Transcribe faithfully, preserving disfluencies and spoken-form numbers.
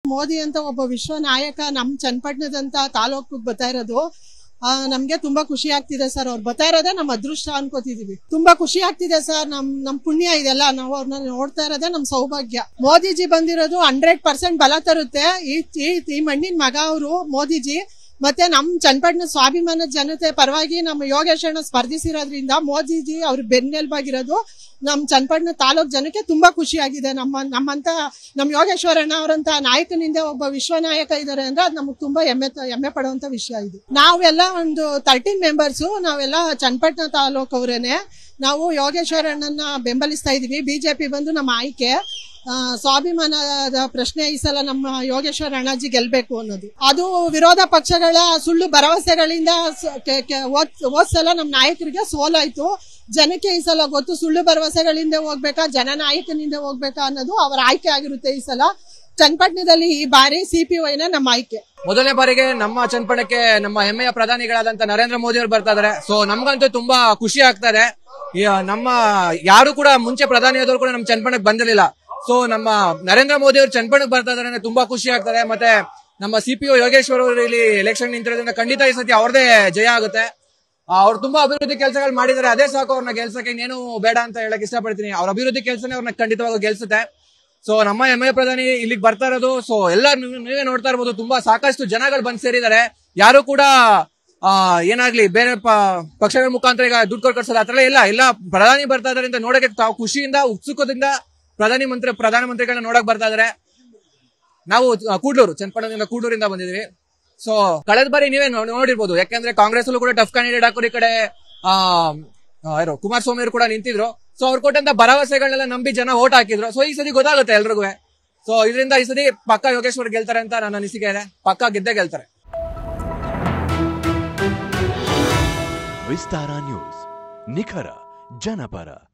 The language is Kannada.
ಮೋದಿ ಅಂತ ಒಬ್ಬ ವಿಶ್ವ ನಾಯಕ ನಮ್ ಚನ್ನಪಟ್ಟಣದಂತ ತಾಲೂಕಿಗೆ ಬರ್ತಾ ಇರೋದು ನಮ್ಗೆ ತುಂಬಾ ಖುಷಿ ಆಗ್ತಿದೆ ಸರ್. ಅವ್ರು ಬರ್ತಾ ಇರೋದೇ ನಮ್ ಅದೃಷ್ಟ ಅನ್ಕೋತಿದೀವಿ. ತುಂಬಾ ಖುಷಿ ಆಗ್ತಿದೆ ಸರ್. ನಮ್ ನಮ್ ಪುಣ್ಯ ಇದೆಲ್ಲ, ನಾವು ಅವ್ರನ್ನ ನೋಡ್ತಾ ಇರೋದೇ ನಮ್ ಸೌಭಾಗ್ಯ. ಮೋದಿಜಿ ಬಂದಿರೋದು ಹಂಡ್ರೆಡ್ ಪರ್ಸೆಂಟ್ ಬಲ ತರುತ್ತೆ. ಈ ಮಣ್ಣಿನ ಮಗ ಅವರು ಮೋದಿಜಿ. ಮತ್ತೆ ನಮ್ ಚನ್ನಪಟ್ಟಣ ಸ್ವಾಭಿಮಾನ ಜನತೆ ಪರವಾಗಿ ನಮ್ಮ ಯೋಗೇಶಣ್ಣ ಸ್ಪರ್ಧಿಸಿರೋದ್ರಿಂದ ಮೋದಿಜಿ ಅವ್ರ ಬೆನ್ನೆಲುಬಾಗಿರೋದು ನಮ್ ಚನ್ನಪಟ್ಟಣ ತಾಲೂಕ್ ಜನಕ್ಕೆ ತುಂಬಾ ಖುಷಿ ಆಗಿದೆ. ನಮ್ಮ ನಮ್ಮಂತ ನಮ್ ಯೋಗೇಶ್ವರಣ್ಣ ಅವರಂತ ನಾಯಕನಿಂದ ಒಬ್ಬ ವಿಶ್ವ ನಾಯಕ ಇದಾರೆ ಅಂದ್ರೆ ಅದು ನಮಗ್ ತುಂಬಾ ಹೆಮ್ಮೆ ಹೆಮ್ಮೆ ಪಡುವಂತ ವಿಷಯ ಇದು. ನಾವೆಲ್ಲ ಒಂದು ತರ್ಟೀನ್ ಮೆಂಬರ್ಸ್ ನಾವೆಲ್ಲ ಚನ್ನಪಟ್ಟಣ ತಾಲೂಕ್ ಅವರೇನೆ. ನಾವು ಯೋಗೇಶ್ವರಣ್ಣನ ಬೆಂಬಲಿಸ್ತಾ ಇದೀವಿ. ಬಿಜೆಪಿ ಬಂದು ನಮ್ಮ ಆಯ್ಕೆ. ಸ್ವಾಭಿಮಾನದ ಪ್ರಶ್ನೆ ಈ ಸಲ ನಮ್ಮ ಯೋಗೇಶ್ವರ ಅಣ್ಣಾಜಿ ಗೆಲ್ಬೇಕು ಅನ್ನೋದು. ಅದು ವಿರೋಧ ಪಕ್ಷಗಳ ಸುಳ್ಳು ಭರವಸೆಗಳಿಂದ ಹೋದ್ ಸಲ ನಮ್ಮ ನಾಯಕರಿಗೆ ಸೋಲಾಯ್ತು. ಜನಕ್ಕೆ ಈ ಸಲ ಗೊತ್ತು ಸುಳ್ಳು ಭರವಸೆಗಳಿಂದ ಹೋಗ್ಬೇಕಾ ಜನನಾಯಕನಿಂದ ಹೋಗ್ಬೇಕಾ ಅನ್ನೋದು ಅವರ ಆಯ್ಕೆ ಆಗಿರುತ್ತೆ. ಈ ಸಲ ಚನ್ನಪಟ್ಟಣದಲ್ಲಿ ಈ ಬಾರಿ ಸಿಪಿವೈನ ನಮ್ಮ ಆಯ್ಕೆ. ಮೊದಲನೇ ಬಾರಿಗೆ ನಮ್ಮ ಚನ್ನಪಟ್ಟಣಕ್ಕೆ ನಮ್ಮ ಹೆಮ್ಮೆಯ ಪ್ರಧಾನಿಗಳಾದಂತ ನರೇಂದ್ರ ಮೋದಿ ಅವರು ಬರ್ತಾ ಇದಾರೆ. ಸೊ ನಮ್ಗಂತೂ ತುಂಬಾ ಖುಷಿ ಆಗ್ತಾ ಇದೆ. ನಮ್ಮ ಯಾರು ಕೂಡ ಮುಂಚೆ ಪ್ರಧಾನಿ ಆದವರು ಕೂಡ ನಮ್ಮ ಚನ್ನಪಟ್ಟಣಕ್ಕೆ ಬಂದಿರಲಿಲ್ಲ. ಸೊ ನಮ್ಮ ನರೇಂದ್ರ ಮೋದಿ ಅವರು ಚನ್ನಪಟ್ಟಣಕ್ಕೆ ಬರ್ತಾ ಇದಾರೆ ಅಂದ್ರೆ ತುಂಬಾ ಖುಷಿ ಆಗ್ತದೆ. ಮತ್ತೆ ನಮ್ಮ ಸಿಪಿಒ ಯೋಗೇಶ್ವರ್ ಅವರು ಇಲ್ಲಿ ಎಲೆಕ್ಷನ್ ನಿಂತಿರೋದ್ರಿಂದ ಖಂಡಿತ ಈ ಸತಿ ಅವ್ರದೇ ಜಯ ಆಗುತ್ತೆ. ಅವ್ರು ತುಂಬಾ ಅಭಿವೃದ್ಧಿ ಕೆಲಸಗಳು ಮಾಡಿದ್ದಾರೆ. ಅದೇ ಸಾಕು ಅವ್ರನ್ನ ಗೆಲ್ಸಕ್ಕೆ ಇನ್ನೇನು ಬೇಡ ಅಂತ ಹೇಳಕ್ ಇಷ್ಟಪಡ್ತೀನಿ. ಅವ್ರ ಅಭಿವೃದ್ಧಿ ಕೆಲಸನೇ ಅವ್ರನ್ನ ಖಂಡಿತವಾಗಿ ಗೆಲ್ಸುತ್ತೆ. ಸೊ ನಮ್ಮ ಹೆಮ್ಮೆಯ ಪ್ರಧಾನಿ ಇಲ್ಲಿಗೆ ಬರ್ತಾ ಇರೋದು. ಸೊ ಎಲ್ಲ ನೀವೇ ನೋಡ್ತಾ ಇರ್ಬೋದು, ತುಂಬಾ ಸಾಕಷ್ಟು ಜನಗಳು ಬಂದ್ ಸೇರಿದ್ದಾರೆ. ಯಾರು ಕೂಡ ಆ ಏನಾಗ್ಲಿ ಬೇರೆ ಪಕ್ಷಗಳ ಮುಖಾಂತರ ಈಗ ದುಡ್ಡು ಕೊಟ್ಟು ಕಳ್ಸೋದು ಆತರ ಇಲ್ಲ. ಎಲ್ಲ ಪ್ರಧಾನಿ ಬರ್ತಾ ಇದಾರೆ ಅಂತ ನೋಡಕ್ಕೆ ತಾವು ಖುಷಿಯಿಂದ ಉತ್ಸುಕದಿಂದ ಪ್ರಧಾನಿ ಮಂತ್ರಿ ಪ್ರಧಾನಮಂತ್ರಿಗಳನ್ನ ನೋಡಕ್ ಬರ್ತಾ ಇದಾರೆ. ನಾವು ಕೂಡ್ಲೂರು ಚನ್ನಪಟ್ಟಣದಿಂದ ಕೂಡ್ಲೂರಿಂದ ಬಂದಿದ್ವಿ. ಸೊ ಕಳೆದ ಬಾರಿ ನೀವೇ ನೋಡಿರ್ಬೋದು, ಯಾಕಂದ್ರೆ ಕಾಂಗ್ರೆಸ್ ಅಲ್ಲೂ ಕೂಡ ಟಫ್ ಕ್ಯಾಂಡಿಡೇಟ್ ಹಾಕೋರು. ಈ ಕಡೆ ಆ ಯಾರು ಕುಮಾರಸ್ವಾಮಿ ಅವರು ಕೂಡ ನಿಂತಿದ್ರು. ಸೊ ಅವ್ರು ಕೊಟ್ಟಂತ ಭರವಸೆಗಳನ್ನೆಲ್ಲ ನಂಬಿ ಜನ ಓಟ್ ಹಾಕಿದ್ರು. ಸೊ ಈ ಸತಿ ಗೊತ್ತಾಗುತ್ತೆ ಎಲ್ರಿಗೂ. ಸೊ ಇದರಿಂದ ಈ ಸತಿ ಪಕ್ಕಾ ಯೋಗೇಶ್ವರ್ ಗೆಲ್ತಾರೆ ಅಂತ ನನ್ನ ಅನಿಸಿಕೆ ಇದೆ. ಪಕ್ಕಾ ಗೆದ್ದೇ ಗೆಲ್ತಾರೆ. ವಿಸ್ತಾರ ನ್ಯೂಸ್, ನಿಖರ ಜನಪರ.